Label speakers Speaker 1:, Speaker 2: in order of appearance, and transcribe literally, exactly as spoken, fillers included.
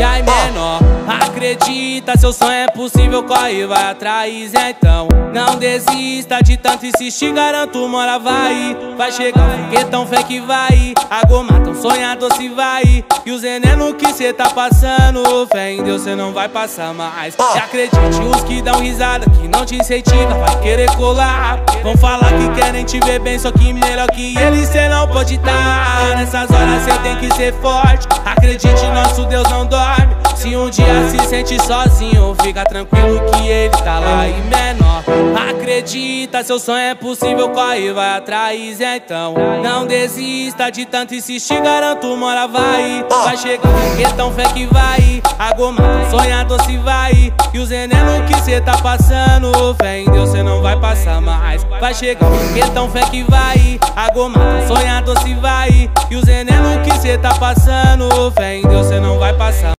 Speaker 1: E aí, menor, acredita, seu sonho é possível, corre, vai atrás, então não desista de tanto insistir, garanto, uma hora vai. Vai chegar um foguetão, fé que vai. A goma tão sonhador se vai. E o veneno que cê tá passando, fé em Deus cê não vai passar mais. E acredite, os que dão risada, que não te incentiva, vai querer colar. Vão falar que querem te ver bem, só que melhor que eles cê não pode dar. Nessas horas cê tem que ser forte. Acredite, nosso Deus não dorme. Se um dia se sente sozinho, fica tranquilo que ele tá lá. E menor, acredita, seu sonho é possível, corre, vai atrás, então não desista de tanto insistir, garanto, uma hora vai. Vai chegar um foguetão, fé que vai. A goma tão sonhador se vai. E o veneno que cê tá passando, fé em Deus cê não vai passar mais. Vai chegar um foguetão, fé que vai. A goma tão sonhador se vai. E o veneno que cê tá passando, fé em Deus cê não vai passar